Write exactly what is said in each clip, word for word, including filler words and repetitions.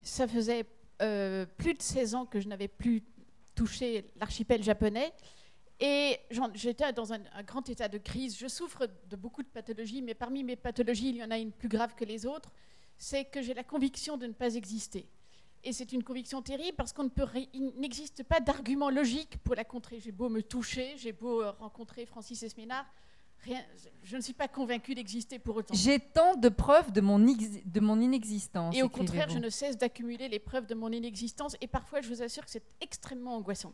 ça faisait euh, plus de seize ans que je n'avais plus touché l'archipel japonais. Et j'étais dans un, un grand état de crise. Je souffre de beaucoup de pathologies, mais parmi mes pathologies, il y en a une plus grave que les autres. C'est que j'ai la conviction de ne pas exister. Et c'est une conviction terrible parce qu'il n'existe pas d'argument logique pour la contrer. J'ai beau me toucher, j'ai beau rencontrer Francis Esménard, rien, je ne suis pas convaincue d'exister pour autant. J'ai tant de preuves de mon, de mon inexistence. Et au contraire, je ne cesse d'accumuler les preuves de mon inexistence. Et parfois, je vous assure que c'est extrêmement angoissant.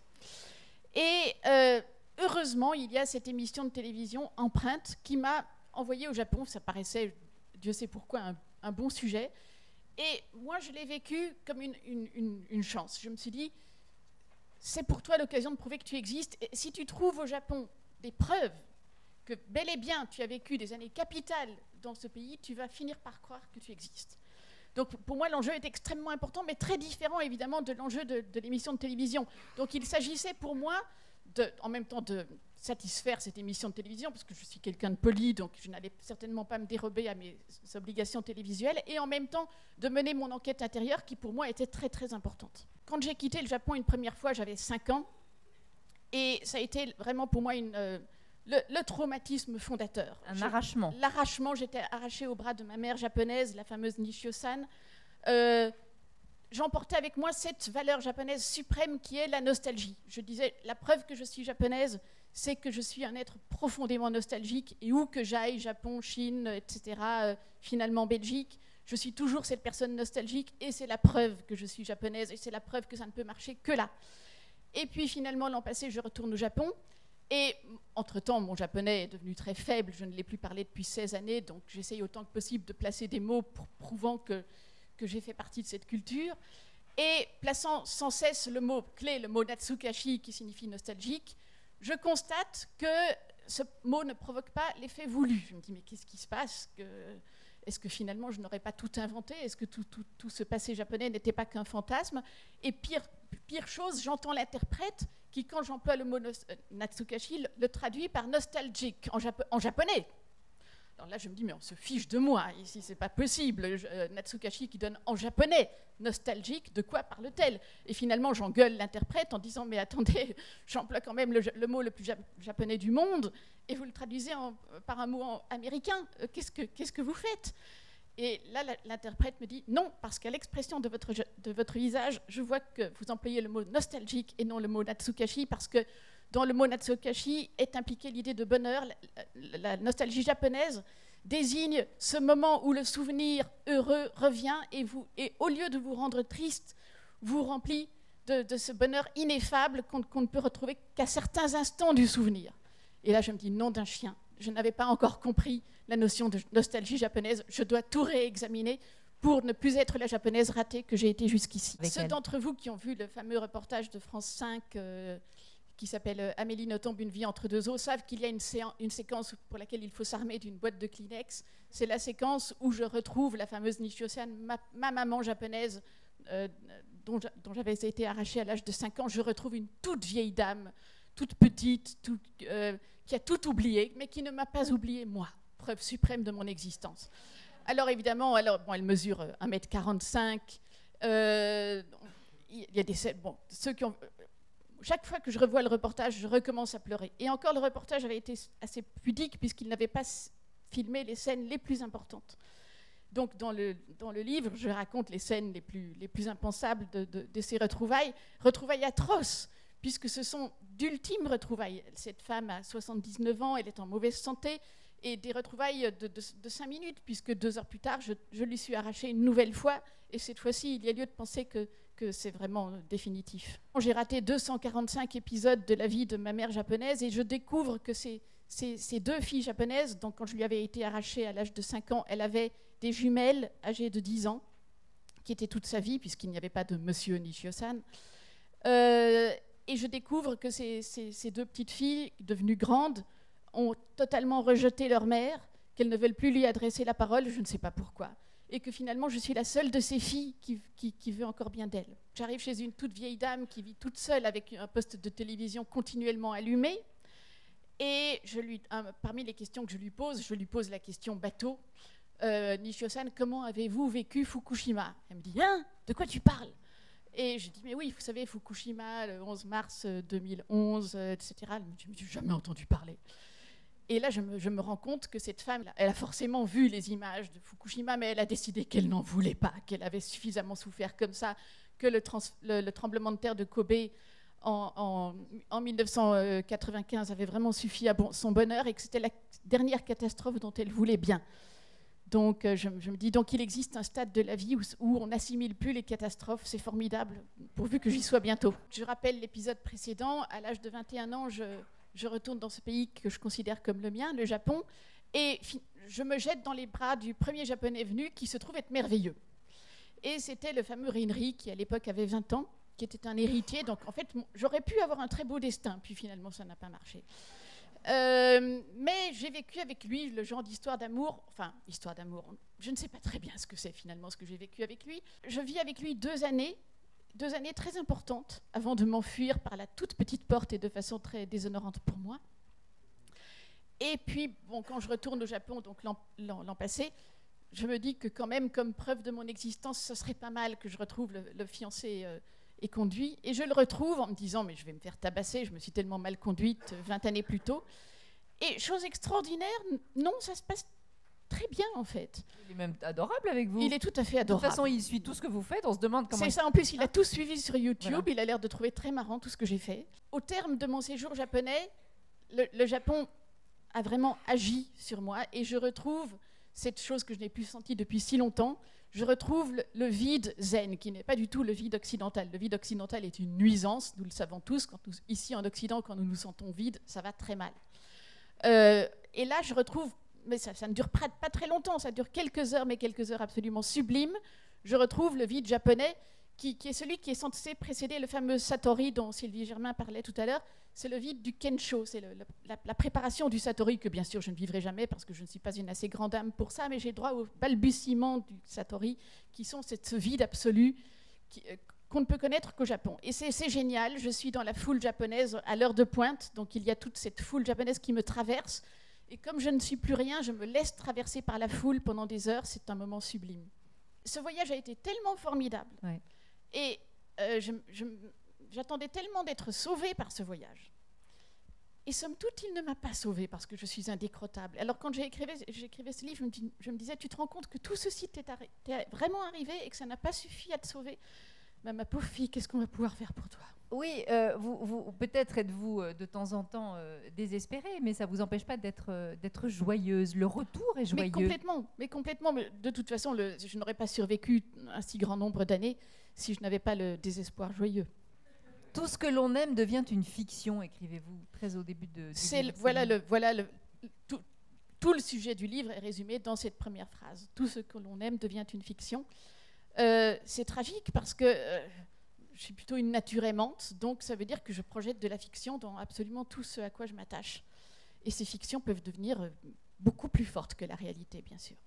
Et euh, heureusement, il y a cette émission de télévision Empreinte qui m'a envoyée au Japon. Ça paraissait, Dieu sait pourquoi, un, un bon sujet. Et moi, je l'ai vécu comme une, une, une, une chance. Je me suis dit, c'est pour toi l'occasion de prouver que tu existes. Et si tu trouves au Japon des preuves que bel et bien tu as vécu des années capitales dans ce pays, tu vas finir par croire que tu existes. Donc pour moi, l'enjeu est extrêmement important, mais très différent évidemment de l'enjeu de, de l'émission de télévision. Donc il s'agissait pour moi, de, en même temps, de satisfaire cette émission de télévision, parce que je suis quelqu'un de poli, donc je n'allais certainement pas me dérober à mes obligations télévisuelles, et en même temps de mener mon enquête intérieure, qui pour moi était très très importante. Quand j'ai quitté le Japon une première fois, j'avais cinq ans, et ça a été vraiment pour moi une, euh, le, le traumatisme fondateur. Un arrachement. L'arrachement, j'étais arrachée au bras de ma mère japonaise, la fameuse Nishio-san. Euh, J'emportais avec moi cette valeur japonaise suprême qui est la nostalgie. Je disais, la preuve que je suis japonaise, c'est que je suis un être profondément nostalgique, et où que j'aille, Japon, Chine, et cetera, euh, finalement Belgique, je suis toujours cette personne nostalgique, et c'est la preuve que je suis japonaise, et c'est la preuve que ça ne peut marcher que là. Et puis finalement, l'an passé, je retourne au Japon, et entre-temps, mon japonais est devenu très faible, je ne l'ai plus parlé depuis seize années, donc j'essaye autant que possible de placer des mots pour prouvant que que j'ai fait partie de cette culture, et plaçant sans cesse le mot clé, le mot Natsukashi, qui signifie nostalgique, je constate que ce mot ne provoque pas l'effet voulu. Je me dis, mais qu'est-ce qui se passe? que, Est-ce que finalement je n'aurais pas tout inventé? Est-ce que tout, tout, tout ce passé japonais n'était pas qu'un fantasme? Et pire, pire chose, j'entends l'interprète qui, quand j'emploie le mot Natsukashi, le, le traduit par nostalgique en, Japo- en japonais. Alors là, je me dis, mais on se fiche de moi, ici, c'est pas possible. Euh, Natsukashi qui donne en japonais, nostalgique, de quoi parle-t-elle? Et finalement, j'engueule l'interprète en disant, mais attendez, j'emploie quand même le, le mot le plus ja- japonais du monde, et vous le traduisez en, par un mot en américain. Euh, qu'est-ce que, qu'est-ce que vous faites? Et là, la, l'interprète me dit, non, parce qu'à l'expression de votre, de votre visage, je vois que vous employez le mot nostalgique et non le mot Natsukashi, parce que dans le mot Natsukashi est impliquée l'idée de bonheur. La, la nostalgie japonaise désigne ce moment où le souvenir heureux revient et, vous, et au lieu de vous rendre triste, vous remplit de, de ce bonheur ineffable qu'on, qu'on ne peut retrouver qu'à certains instants du souvenir. Et là, je me dis, nom d'un chien, je n'avais pas encore compris la notion de nostalgie japonaise, je dois tout réexaminer pour ne plus être la japonaise ratée que j'ai été jusqu'ici. Avec Ceux elle. D'entre vous qui ont vu le fameux reportage de France cinq... Euh, qui s'appelle « Amélie Nothomb, une vie entre deux eaux », savent qu'il y a une, séan- une séquence pour laquelle il faut s'armer d'une boîte de Kleenex. C'est la séquence où je retrouve la fameuse Nishio-san, ma, ma maman japonaise, euh, dont, j'a- dont j'avais été arrachée à l'âge de cinq ans. Je retrouve une toute vieille dame, toute petite, tout, euh, qui a tout oublié, mais qui ne m'a pas oublié, moi, preuve suprême de mon existence. Alors évidemment, alors, bon, elle mesure un mètre quarante-cinq. Euh, il y a des... Bon, ceux qui ont... Chaque fois que je revois le reportage, je recommence à pleurer. Et encore, le reportage avait été assez pudique puisqu'il n'avait pas filmé les scènes les plus importantes. Donc, dans le, dans le livre, je raconte les scènes les plus, les plus impensables de, de, de ces retrouvailles, retrouvailles atroces, puisque ce sont d'ultimes retrouvailles. Cette femme a soixante-dix-neuf ans, elle est en mauvaise santé, et des retrouvailles de, de, de cinq minutes, puisque deux heures plus tard, je, je lui suis arrachée une nouvelle fois, et cette fois-ci, il y a lieu de penser que que c'est vraiment définitif. J'ai raté deux cent quarante-cinq épisodes de la vie de ma mère japonaise et je découvre que ces, ces, ces deux filles japonaises, donc quand je lui avais été arrachée à l'âge de cinq ans, elle avait des jumelles âgées de dix ans, qui étaient toute sa vie, puisqu'il n'y avait pas de monsieur Nishio-san. Euh, et je découvre que ces, ces, ces deux petites filles, devenues grandes, ont totalement rejeté leur mère, qu'elles ne veulent plus lui adresser la parole, je ne sais pas pourquoi. Et que finalement, je suis la seule de ces filles qui, qui, qui veut encore bien d'elle. J'arrive chez une toute vieille dame qui vit toute seule avec un poste de télévision continuellement allumé. Et je lui, un, parmi les questions que je lui pose, je lui pose la question bateau. euh, Nishio-san, comment avez-vous vécu Fukushima? Elle me dit, hein, de quoi tu parles? Et je dis, mais oui, vous savez, Fukushima, le onze mars deux mille onze, euh, et cetera. Elle me dit, je n'ai jamais entendu parler. Et là, je me, je me rends compte que cette femme, elle a forcément vu les images de Fukushima, mais elle a décidé qu'elle n'en voulait pas, qu'elle avait suffisamment souffert comme ça, que le, trans, le, le tremblement de terre de Kobe en, en, en mille neuf cent quatre-vingt-quinze avait vraiment suffi à bon, son bonheur et que c'était la dernière catastrophe dont elle voulait bien. Donc, euh, je, je me dis, donc il existe un stade de la vie où, où on n'assimile plus les catastrophes. C'est formidable, pourvu que j'y sois bientôt. Je rappelle l'épisode précédent. À l'âge de vingt et un ans, je, je retourne dans ce pays que je considère comme le mien, le Japon, et je me jette dans les bras du premier Japonais venu qui se trouve être merveilleux. Et c'était le fameux Rinri qui, à l'époque, avait vingt ans, qui était un héritier. Donc, en fait, j'aurais pu avoir un très beau destin. Puis, finalement, ça n'a pas marché. Euh, mais j'ai vécu avec lui le genre d'histoire d'amour, enfin, histoire d'amour, je ne sais pas très bien ce que c'est finalement ce que j'ai vécu avec lui. Je vis avec lui deux années, deux années très importantes avant de m'enfuir par la toute petite porte et de façon très déshonorante pour moi. Et puis, bon, quand je retourne au Japon, donc l'an, l'an, l'an passé, je me dis que quand même, comme preuve de mon existence, ce serait pas mal que je retrouve le, le fiancé euh, et conduit. Et je le retrouve en me disant, mais je vais me faire tabasser, je me suis tellement mal conduite vingt années plus tôt. Et chose extraordinaire, non, ça se passe très bien en fait. Il est même adorable avec vous. Il est tout à fait adorable. De toute façon, il suit tout ce que vous faites, on se demande comment... C'est il... ça, en plus, il a tout suivi sur YouTube, Voilà. Il a l'air de trouver très marrant tout ce que j'ai fait. Au terme de mon séjour japonais, le, le Japon a vraiment agi sur moi et je retrouve cette chose que je n'ai plus sentie depuis si longtemps. Je retrouve le, le vide zen, qui n'est pas du tout le vide occidental. Le vide occidental est une nuisance, nous le savons tous. Quand nous, ici en Occident, quand nous nous sentons vides, ça va très mal. Euh, et là, je retrouve, mais ça, ça ne dure pas, pas très longtemps, ça dure quelques heures, mais quelques heures absolument sublimes. Je retrouve le vide japonais, qui, qui est celui qui est censé précéder le fameux Satori dont Sylvie Germain parlait tout à l'heure. C'est le vide du Kensho, c'est le, le, la, la préparation du Satori, que bien sûr je ne vivrai jamais parce que je ne suis pas une assez grande âme pour ça, mais j'ai droit aux balbutiements du Satori, qui sont cette, ce vide absolu qui, euh, qu'on ne peut connaître qu'au Japon. Et c'est, c'est génial, je suis dans la foule japonaise à l'heure de pointe, donc il y a toute cette foule japonaise qui me traverse, et comme je ne suis plus rien, je me laisse traverser par la foule pendant des heures, c'est un moment sublime. Ce voyage a été tellement formidable, ouais. et euh, je, je, j'attendais tellement d'être sauvée par ce voyage. Et somme toute, il ne m'a pas sauvée parce que je suis indécrottable. Alors quand j'écrivais, j'écrivais ce livre, je me, dis, je me disais, tu te rends compte que tout ceci t'est, arri- t'est vraiment arrivé et que ça n'a pas suffi à te sauver? Bah, ma pauvre fille, qu'est-ce qu'on va pouvoir faire pour toi? Oui, euh, vous, vous, peut-être êtes-vous euh, de temps en temps euh, désespérée, mais ça ne vous empêche pas d'être, euh, d'être joyeuse. Le retour est joyeux. Mais complètement, mais complètement. Mais de toute façon, le, je n'aurais pas survécu un si grand nombre d'années si je n'avais pas le désespoir joyeux. Tout ce que l'on aime devient une fiction, écrivez-vous très au début de... C'est le, voilà le, voilà le, tout, tout le sujet du livre est résumé dans cette première phrase. Tout ce que l'on aime devient une fiction. Euh, c'est tragique parce que euh, je suis plutôt une nature aimante, donc ça veut dire que je projette de la fiction dans absolument tout ce à quoi je m'attache. Et ces fictions peuvent devenir beaucoup plus fortes que la réalité, bien sûr.